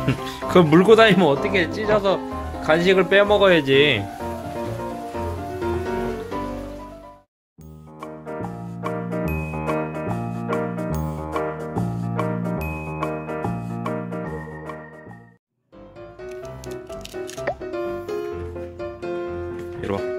그걸 물고 다니면 어떻게 찢어서 간식을 빼먹어야지. 이리 와.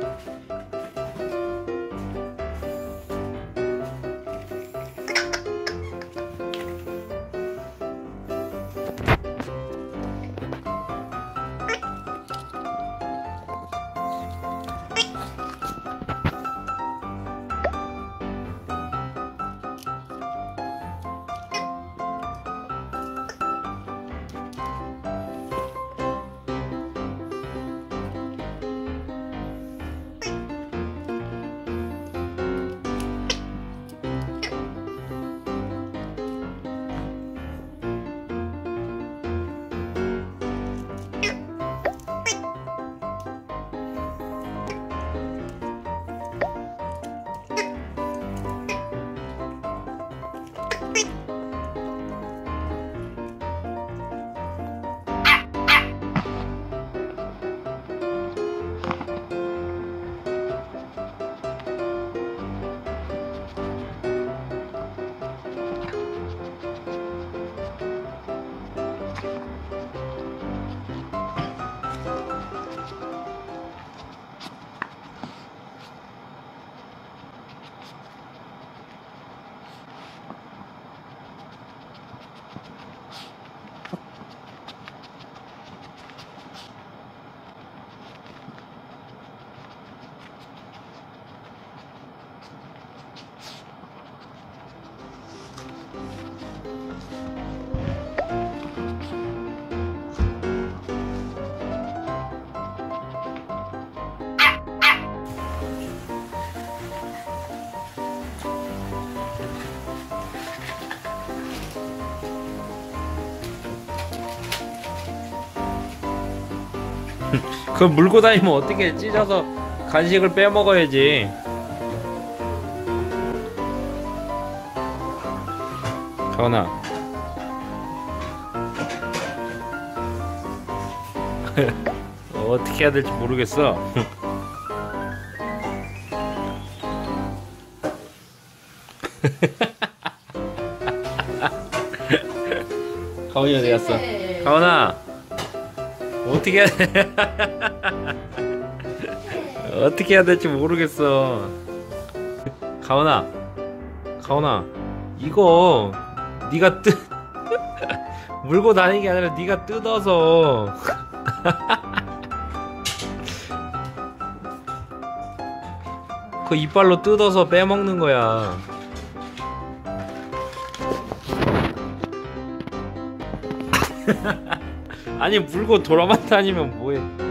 그걸 물고 다니면 어떻게 찢어서 간식을 빼먹어야지. 가은아. 어떻게 해야 될지 모르겠어. 가은이 어디 갔어? 가은아, 어떻게 해야 돼? 어떻게 해야 될지 모르겠어. 가은아, 가은아, 이거 네가 물고 다니는 게 아니라 네가 뜯어서 그 이빨로 뜯어서 빼먹는 거야. 아니, 물고 돌아만 다니면 뭐해.